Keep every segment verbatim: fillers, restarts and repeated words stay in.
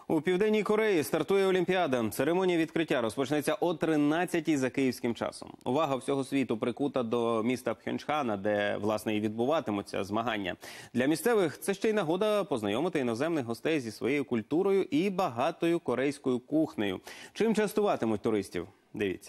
У Південній Кореї стартує Олімпіада. Церемонія відкриття розпочнеться о тринадцятій за київським часом. Увага всього світу прикута до міста Пхьончхана, де, власне, і відбуватимуться змагання. Для місцевих це ще й нагода познайомити іноземних гостей зі своєю культурою і багатою корейською кухнею. Чим частуватимуть туристів? Дивіться.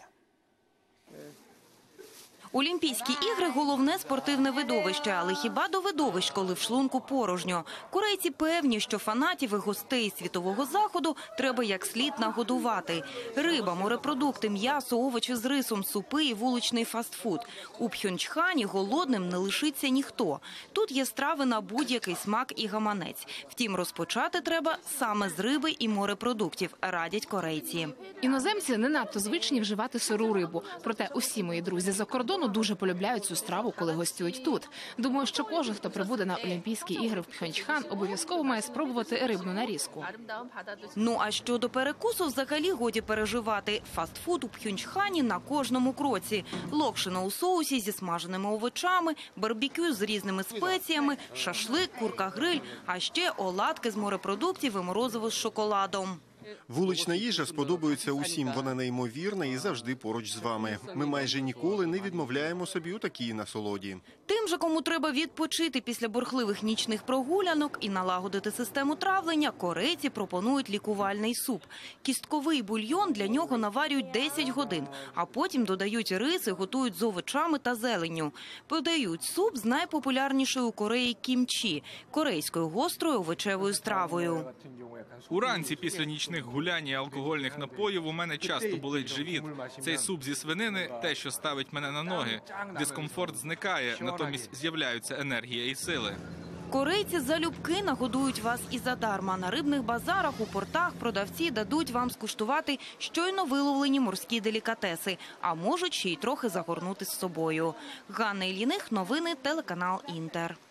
Олімпійські ігри – головне спортивне видовище, але хіба до видовищ, коли в шлунку порожньо? Корейці певні, що фанатів і гостей світового заходу треба як слід нагодувати. Риба, морепродукти, м'ясо, овочі з рисом, супи і вуличний фастфуд. У Пхьончхані голодним не лишиться ніхто. Тут є страви на будь-який смак і гаманець. Втім, розпочати треба саме з риби і морепродуктів, радять корейці. Іноземці не надто звичні вживати сиру рибу. Проте усі мої друзі за кордону дуже полюбляють цю страву, коли гостюють тут. Думаю, що кожен, хто прибуде на Олімпійські ігри в Пхьончхан, обов'язково має спробувати рибну нарізку. Ну а щодо перекусу, взагалі годі переживати. Фастфуд у Пхьончхані на кожному кроці. Локшина у соусі зі смаженими овочами, барбекю з різними спеціями, шашлик, курка-гриль, а ще оладки з морепродуктів і морозиво з шоколадом. Вулична їжа сподобається усім, вона неймовірна і завжди поруч з вами. Ми майже ніколи не відмовляємо собі у такій насолоді. Тим же, кому треба відпочити після бурхливих нічних прогулянок і налагодити систему травлення, корейці пропонують лікувальний суп. Кістковий бульйон для нього наварюють десять годин, а потім додають рис і готують з овочами та зеленню. Подають суп з найпопулярнішою у Кореї кімчі – корейською гострою овочевою стравою. Уранці після нічних гулянь і алкогольних напоїв у мене часто болить живіт. Цей суп зі свинини – те, що ставить мене на ноги. Дискомфорт зникає, натомість з'являються енергія і сили. Корейці залюбки нагодують вас і задарма. На рибних базарах, у портах продавці дадуть вам скуштувати щойно виловлені морські делікатеси, а можуть ще й трохи загорнути з собою. Ганна Іліних, новини, телеканал Інтер.